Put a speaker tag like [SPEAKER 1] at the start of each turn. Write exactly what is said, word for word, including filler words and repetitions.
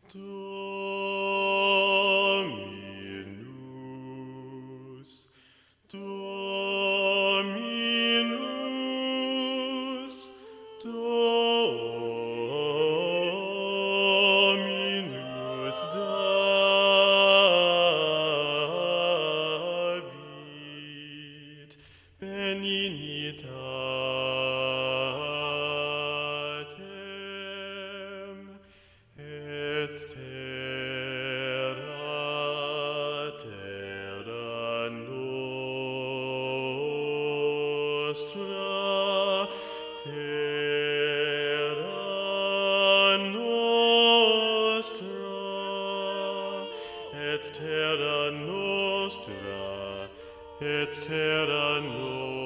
[SPEAKER 1] Dominus, Dominus, Dominus Dabit, benignitatem, et terra, terra nostra, terra nostra, et terra nostra, et terra nostra.